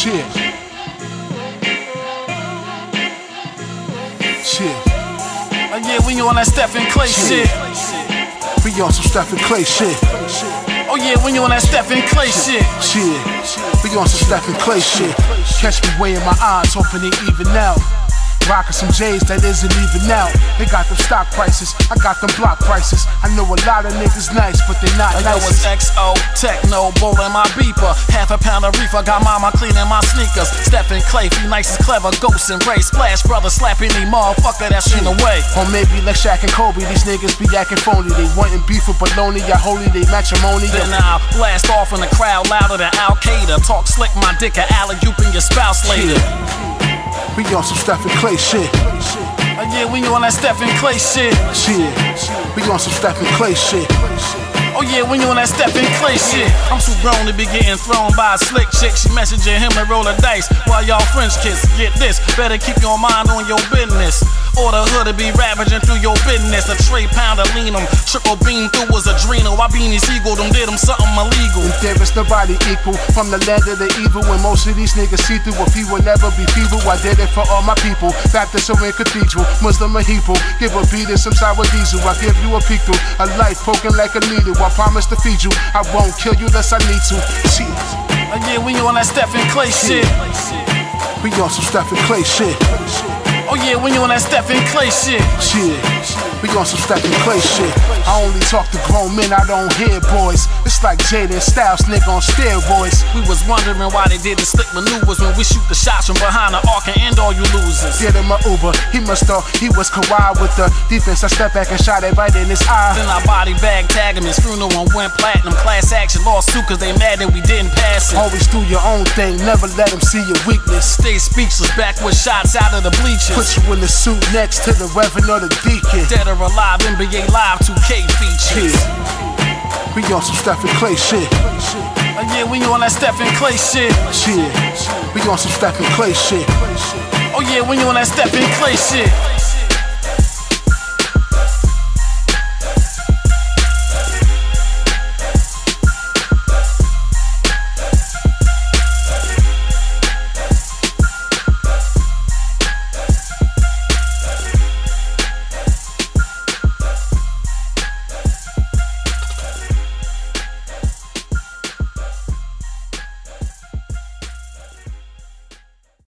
Shit. Shit. Oh yeah, we on that Stephen Clay shit. We on some Stephen Clay shit. Oh yeah, we on that Stephen Clay shit. Shit. We on some Stephen Clay shit. Catch me weighing my odds, hoping they even out. Rockin' some J's that isn't even out. They got them stock prices, I got them block prices. I know a lot of niggas nice, but they not nice. Yo, it's XO, Techno, bowling my beeper. Half a pound of reefer, got mama cleaning my sneakers. Stephen Clay, he nice and clever, ghost and Ray. Splash brother, slap any motherfucker that's in the way. Or maybe like Shaq and Kobe, these niggas be acting phony. They wantin' beef with baloney, y'all holy, they matrimony. Then I'll blast off in the crowd louder than Al-Qaeda. Talk slick, my dick a alley-oop in your spouse later. We on some Stephen Clay shit. Oh yeah, we on that Stephen Clay shit. Shit. We on some Stephen Clay shit. Oh yeah, we on that Stephen Clay shit. I'm too grown to be getting thrown by a slick chick. She messaging him and roll the dice while y'all French kiss. Get this, better keep your mind on your business. Or the hood to be ravaging through your business. A tray pound of lean 'em, triple beam through his adrenal. I beanie seagull, them did him something illegal. And there is nobody equal from the land of the evil. When most of these niggas see through, if he will never be feeble. I did it for all my people. Baptist or in cathedral, Muslim or Hebrew. Give a beat and some sour diesel. I give you a peek through a life poking like a needle. I promise to feed you. I won't kill you unless I need to. Shit. Oh yeah, we on that Stephen Clay shit. We on some Stephen Clay shit. Oh yeah, we on that Stephen Clay shit. Shit. We on some Stephen Clay shit. I only talk to grown men, I don't hear boys. It's like Jaden Styles, nigga on steroids. We was wondering why they did the slick maneuvers when we shoot the shots from behind the arc and end all you losers. Get him a Uber, he must thought he was Kawhi with the defense. I stepped back and shot it right in his eye. Then I body bag tagged him, his funeral and went platinum. Class action lawsuit cause they mad that we didn't pass it. Always do your own thing, never let him see your weakness. Stay speechless, back with shots out of the bleachers. Put you in the suit next to the Reverend or the Deacon. Dead or alive, NBA Live 2K features. Yeah. We on some Stephen Clay shit. Oh yeah, we on that Stephen Clay shit. Shit. We on some Stephen Clay shit. Oh yeah, we on that Stephen Clay shit.